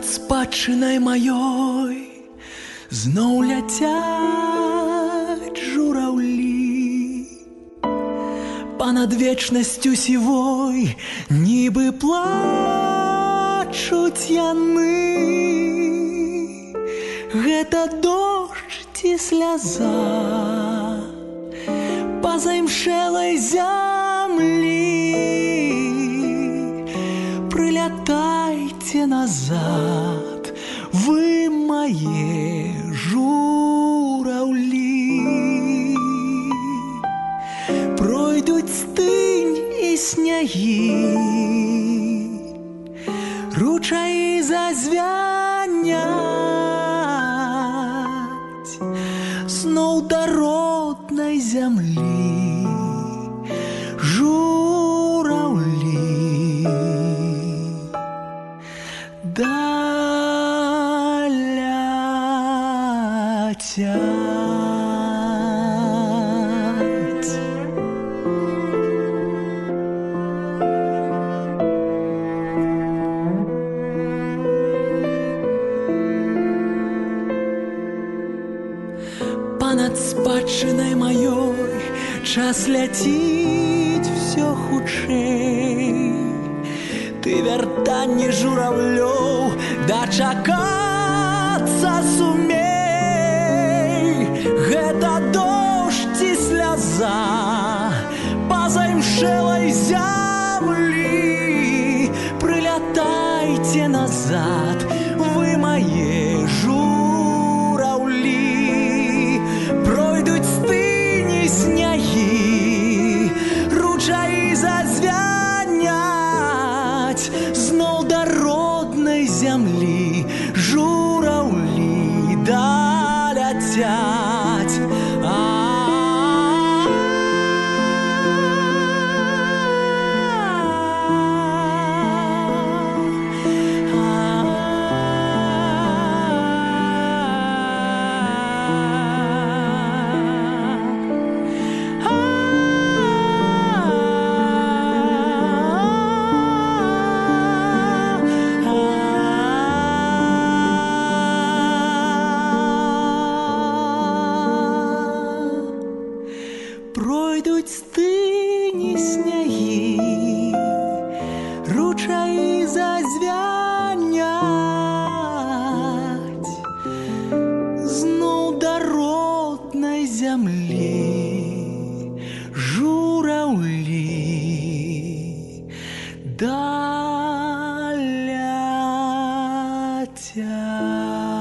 спадчынай маёй зноў ляцяць жураўлі, панад вечнасцю сівой нібы плачуць яны. Гэта дождж ці сляза па займшэлай зямлі. Прылятайце назад, вы мае жураўлі. Пройдуць стынь і снягі, ручаі зазвяняць зноў да роднай зямлі жураўлі. Ляцяць. Панад спадчынай маёй час ляціць всё хутчэй. Ты вяртанне жураўлёў дачакацца сумей. Гэта дождж ці сляза па займшэлай зямлі. Прылятайце назад, вы мае жураўлі. Пройдуць стынь і снягі, ручаі зазвяняць зноў да роднай зямлі жураўлі даляцяць. Пройдуць стынь і снягі, ручаі зазвяняць зноў да роднай зямлі жураўлі даляцяць.